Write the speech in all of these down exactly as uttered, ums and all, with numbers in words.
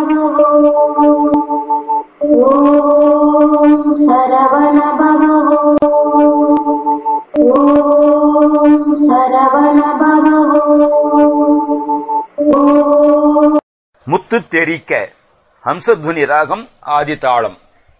பவவோ ஓம் சரவண பவவோ ஓம் சரவண பவவோ. முத்து தெரிக்க ஹம்சத்வனி ராகம் ஆதிதாளம்.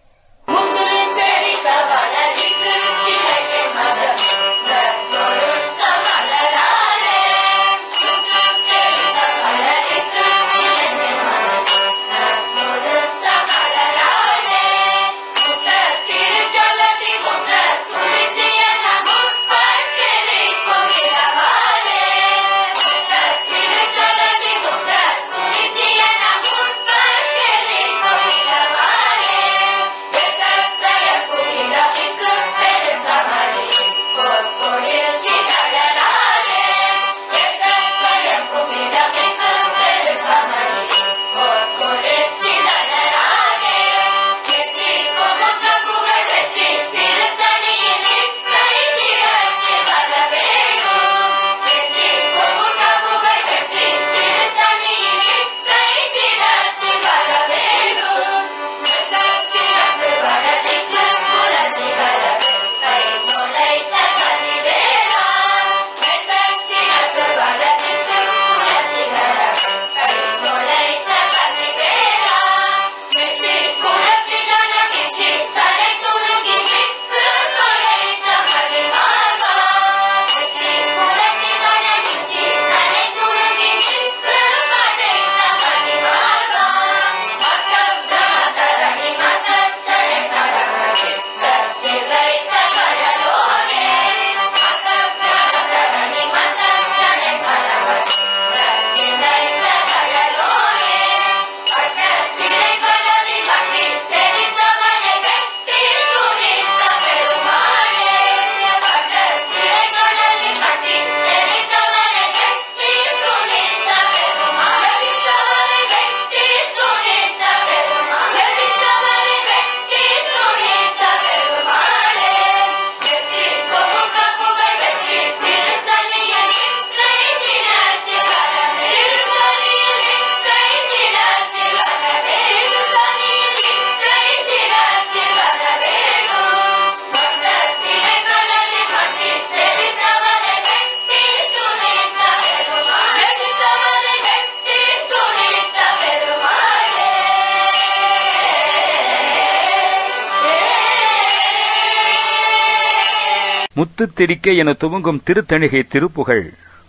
முத்து தெரிக்க என துவங்கும் திருத்தணிகை திருப்புகழ்.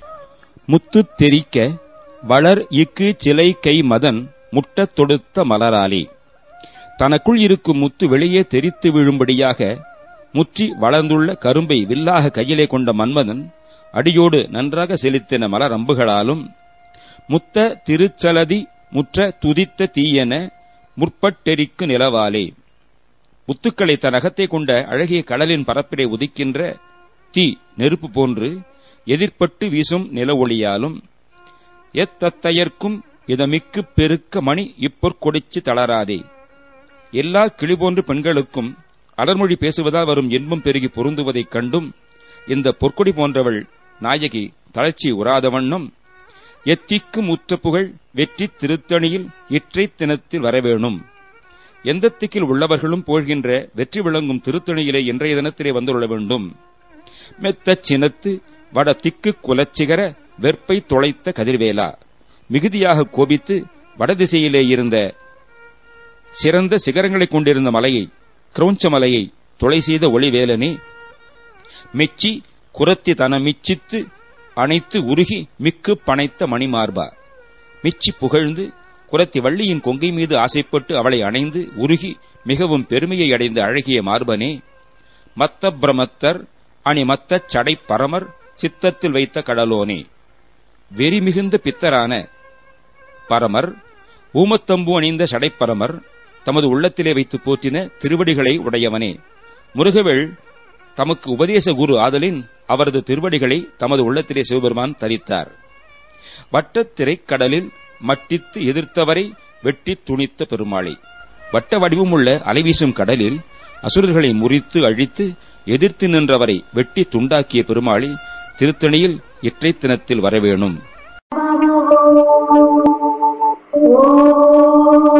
முத்து தெரிக்க வளர் இக்கு சிலை கை மதன் முட்டத் தொடுத்த மலராலே. தனக்குள் இருக்கும் முத்து வெளியே தெரித்து விழும்படியாக முற்றி வளர்ந்துள்ள கரும்பை வில்லாக கையிலே கொண்ட மன்மதன் அடியோடு நன்றாக செலுத்தின மலர் அம்புகளாலும் முத்த திருச்சலதி முற்ற துதித்த தீயென முற்பட்டெரிக்கு நிலவாலே. முத்துக்களை தன் அகத்தை கொண்ட அழகிய கடலின் பரப்பிலே உதிக்கின்ற தீ நெருப்பு போன்று எதிர்பட்டு வீசும் நில ஒளியாலும் எத்தத்தையர்க்கும் இதமிக்கு பெருக்க மணி இப்பொற்கொடிச்சு தளராதே. எல்லா கிளிபோன்று பெண்களுக்கும் அலர்மொழி பேசுவதால் வரும் இன்பம் பெருகி பொருந்துவதைக் கண்டும் இந்த பொற்கொடி போன்றவள் நாயகி தளர்ச்சி உறாத வண்ணம் எத்திக்கும் உற்ற புகழ் வெற்றி திருத்தணியில் இற்றை தினத்தில் வரவேணும். எந்த திக்கில் உள்ளவர்களும் போழ்கின்ற வெற்றி விளங்கும் திருத்தணியிலே இன்றைய தினத்திலே வந்துள்ள வேண்டும். மெத்தச் சினத்து வட திக்கு குலச்சிகர வெற்பை தொலைத்த கதிர்வேலா. மிகுதியாக கோபித்து வடதிசையிலே இருந்த சிறந்த சிகரங்களைக் கொண்டிருந்த மலையை கிரௌஞ்ச மலையை தொலை செய்த ஒளிவேலனே, மெச்சி குரத்தி தன மிச்சித்து அனைத்து உருகி மிக்கு பனைத்த மணிமார்பா. மிச்சி புகழ்ந்து குரத்தி வள்ளியின் கொங்கை மீது ஆசைப்பட்டு அவளை அணைந்து உருகி மிகவும் பெருமையை அடைந்த அழகிய மார்பனே, மத்த பிரமத்தர் அணி மத்த சடை பரமர் சித்தத்தில் வைத்த கடலோனே. வெறி மிகுந்த பித்தரான பரமர் ஊமத்தம்பு அணிந்த சடைப்பரமர் தமது உள்ளத்திலே வைத்து போற்றின திருவடிகளை உடையவனே. முருகவேள் தமக்கு உபதேச குரு ஆதலின் அவரது திருவடிகளை தமது உள்ளத்திலே சிவபெருமான் தரித்தார். வட்டத் திரைக்கடலில் மட்டித்து எதிர்த்தவரை வெட்டி துணித்த பெருமாளை. வட்ட வடிவமுள்ள அலைவீசும் கடலில் அசுரர்களை முறித்து அழித்து எதிர்த்து நின்றவரை வெட்டி துண்டாக்கிய பெருமாளை திருத்தணியில் இற்றை தினத்தில் வரவேணும். ஓம்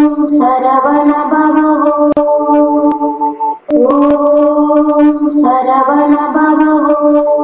சரவண பவவோ ஓம் சரவண பவவோ